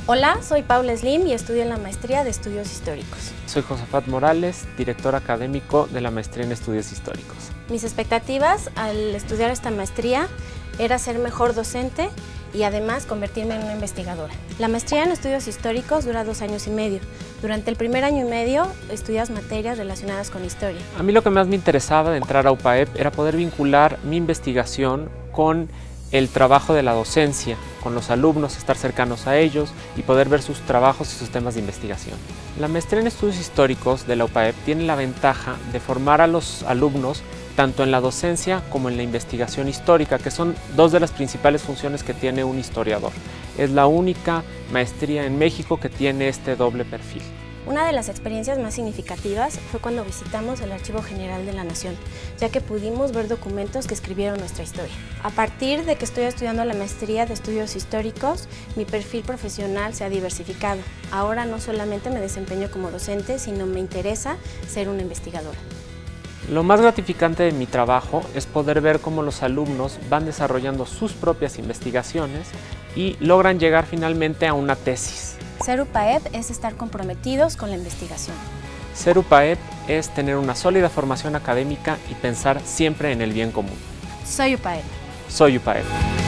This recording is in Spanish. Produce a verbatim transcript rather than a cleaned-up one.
Hola, soy Paula Slim y estudio en la Maestría de Estudios Históricos. Soy Josafat Morales, director académico de la Maestría en Estudios Históricos. Mis expectativas al estudiar esta maestría era ser mejor docente y además convertirme en una investigadora. La maestría en Estudios Históricos dura dos años y medio. Durante el primer año y medio estudias materias relacionadas con historia. A mí lo que más me interesaba de entrar a U P A E P era poder vincular mi investigación con el trabajo de la docencia, con los alumnos, estar cercanos a ellos y poder ver sus trabajos y sus temas de investigación. La maestría en Estudios Históricos de la U P A E P tiene la ventaja de formar a los alumnos tanto en la docencia como en la investigación histórica, que son dos de las principales funciones que tiene un historiador. Es la única maestría en México que tiene este doble perfil. Una de las experiencias más significativas fue cuando visitamos el Archivo General de la Nación, ya que pudimos ver documentos que escribieron nuestra historia. A partir de que estoy estudiando la maestría de Estudios Históricos, mi perfil profesional se ha diversificado. Ahora no solamente me desempeño como docente, sino me interesa ser una investigadora. Lo más gratificante de mi trabajo es poder ver cómo los alumnos van desarrollando sus propias investigaciones y logran llegar finalmente a una tesis. Ser U P A E P es estar comprometidos con la investigación. Ser U P A E P es tener una sólida formación académica y pensar siempre en el bien común. Soy U P A E P. Soy U P A E P.